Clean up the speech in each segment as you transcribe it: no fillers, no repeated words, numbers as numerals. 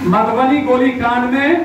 मधुबनी गोलीकांड में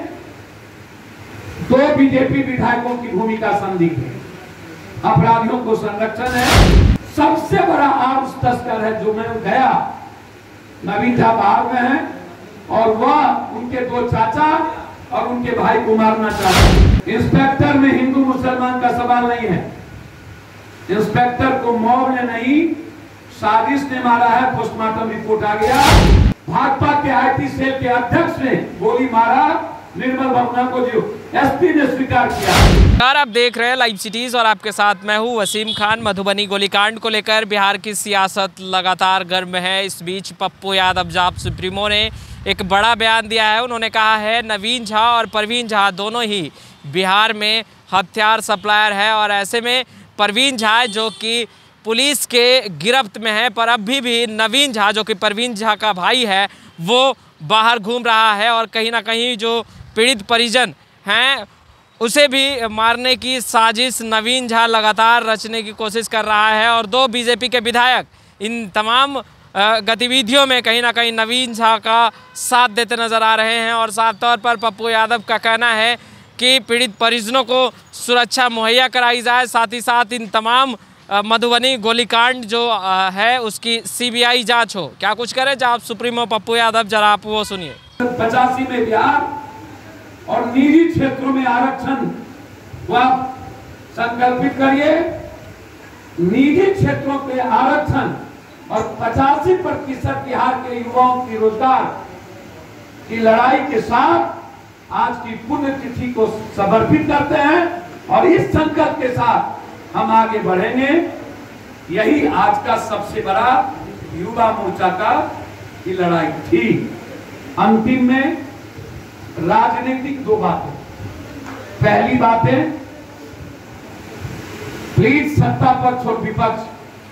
2 बीजेपी विधायकों की भूमिका संदिग्ध है। अपराधियों को संरक्षण है। सबसे बड़ा आर्म्स तस्कर है जो मैं गया, नवीन झा बाहर में है और वह उनके 2 चाचा और उनके भाई को मारना चाहता है। इंस्पेक्टर में हिंदू मुसलमान का सवाल नहीं है। इंस्पेक्टर को मॉब ने नहीं, साजिश ने मारा है। पोस्टमार्टम रिपोर्ट आ गया। भाजपा के आईटी सेल के अध्यक्ष ने गोली मारा निर्मल भावना को, जो एसपी ने स्वीकार किया। आप देख रहे हैं लाइव सिटीज और आपके साथ मैं हूं वसीम खान। मधुबनी गोलीकांड को लेकर बिहार की सियासत लगातार गर्म है। इस बीच पप्पू यादव जाप सुप्रीमो ने एक बड़ा बयान दिया है। उन्होंने कहा है नवीन झा और परवीन झा दोनों ही बिहार में हथियार सप्लायर है और ऐसे में परवीन झा जो कि पुलिस के गिरफ्त में है, पर अभी भी नवीन झा जो कि परवीन झा का भाई है वो बाहर घूम रहा है और कहीं ना कहीं जो पीड़ित परिजन हैं उसे भी मारने की साजिश नवीन झा लगातार रचने की कोशिश कर रहा है। और 2 बीजेपी के विधायक इन तमाम गतिविधियों में कहीं ना कहीं नवीन झा का साथ देते नजर आ रहे हैं। और साफ तौर पर पप्पू यादव का कहना है कि पीड़ित परिजनों को सुरक्षा मुहैया कराई जाए, साथ ही साथ इन तमाम मधुबनी गोलीकांड जो है उसकी सीबीआई जांच हो। क्या कुछ करे जाप सुप्रीमो पप्पू यादव, जरा आप वो सुनिए। 85 में बिहार और निजी क्षेत्रों में आरक्षण वह संकल्पित करिए। निजी क्षेत्रों के आरक्षण और 85% बिहार के युवाओं की रोजगार की लड़ाई के साथ आज की पुण्यतिथि को समर्पित करते हैं और इस संकल्प के साथ हम आगे बढ़ेंगे। यही आज का सबसे बड़ा युवा मोर्चा का की लड़ाई थी। अंतिम में राजनीतिक 2 बातें। पहली बात है प्लीज सत्ता पक्ष और विपक्ष,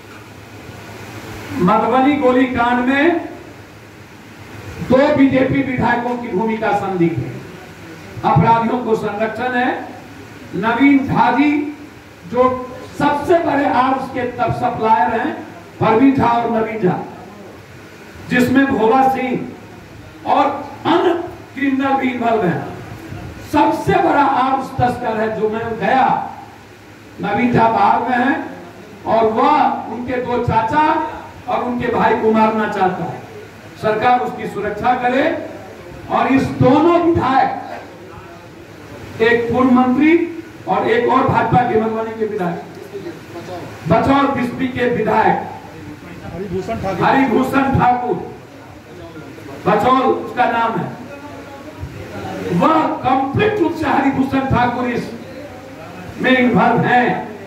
मधुबनी गोलीकांड में 2 बीजेपी विधायकों की भूमिका संदिग्ध है। अपराधियों को संरक्षण है। नवीन झा जी जो सबसे बड़े आर्म्स के तब सप्लायर हैं, परवीन झा और नवीन झा, जिसमें भोला सिंह और अन्य क्रिमिनल भी इन्वॉल्व हैं। सबसे बड़ा आर्म्स तस्कर है जो मैं गया, नवीन झा बाहर में है और वह उनके 2 चाचा और उनके भाई को मारना चाहता है। सरकार उसकी सुरक्षा करे। और इस दोनों विधायक, एक पूर्व मंत्री और एक और भाजपा के मधुबनी के विधायक, बचौल बिस्पी के विधायक हरिभूषण ठाकुर, बचौल उसका नाम है, वह कंप्लीट रूप से हरिभूषण ठाकुर इस में इन्वॉल्व है।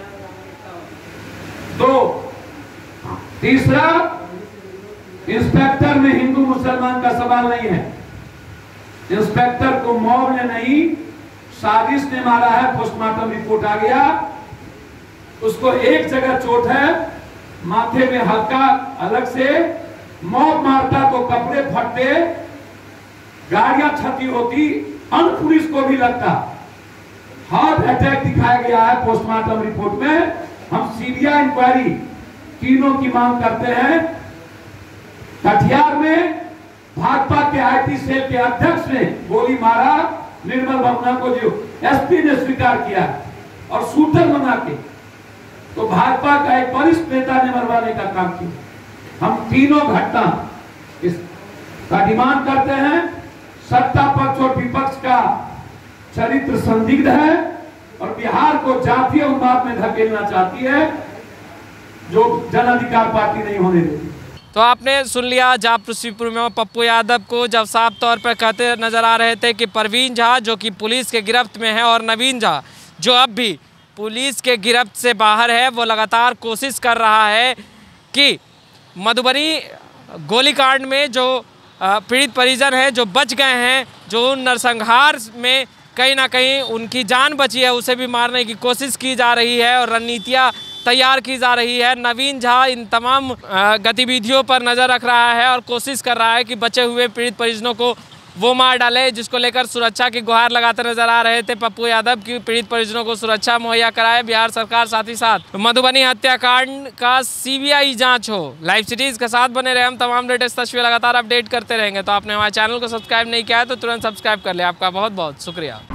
2, तीसरा, इंस्पेक्टर में हिंदू मुसलमान का सवाल नहीं है। इंस्पेक्टर को मॉब ने नहीं, साजिश ने मारा है। पोस्टमार्टम रिपोर्ट आ गया। उसको एक जगह चोट है, माथे में हल्का अलग से। मॉब मारता तो कपड़े फटते, गाड़ियां क्षति होती, अन्य पुलिस को भी लगता। हार्ट अटैक दिखाया गया है पोस्टमार्टम रिपोर्ट में। हम सीबीआई इंक्वायरी तीनों की मांग करते हैं। कटिहार में भाजपा के आईटी सेल के अध्यक्ष ने गोली मारा निर्मल भावना को, जो एसपी ने स्वीकार किया और शूटर बना के तो भाजपा का एक वरिष्ठ नेता ने मरवाने का काम किया। हम तीनों घटना इसका डिमांड करते हैं। सत्ता पक्ष और विपक्ष का चरित्र संदिग्ध है और बिहार को जातीय उन्माद में धकेलना चाहती है, जो जन अधिकार पार्टी नहीं होने देती। तो आपने सुन लिया जाप सुप्रीमो पप्पू यादव को, जब साफ तौर पर कहते नजर आ रहे थे कि परवीन झा जो कि पुलिस के गिरफ्त में है और नवीन झा जो अब भी पुलिस के गिरफ्त से बाहर है, वो लगातार कोशिश कर रहा है कि मधुबनी गोलीकांड में जो पीड़ित परिजन हैं जो बच गए हैं, जो नरसंहार में कहीं ना कहीं उनकी जान बची है, उसे भी मारने की कोशिश की जा रही है और रणनीतियाँ तैयार की जा रही है। नवीन झा इन तमाम गतिविधियों पर नज़र रख रहा है और कोशिश कर रहा है कि बचे हुए पीड़ित परिजनों को वो मार डाले, जिसको लेकर सुरक्षा की गुहार लगाते नजर आ रहे थे पप्पू यादव की पीड़ित परिजनों को सुरक्षा मुहैया कराए बिहार सरकार, साथ ही साथ मधुबनी हत्याकांड का सीबीआई जांच हो। लाइव सिटीज के साथ बने रहे, हम तमाम लेटेस्ट तस्वीरें लगातार अपडेट करते रहेंगे। तो आपने हमारे चैनल को सब्सक्राइब नहीं किया है तो तुरंत सब्सक्राइब कर ले। आपका बहुत बहुत शुक्रिया।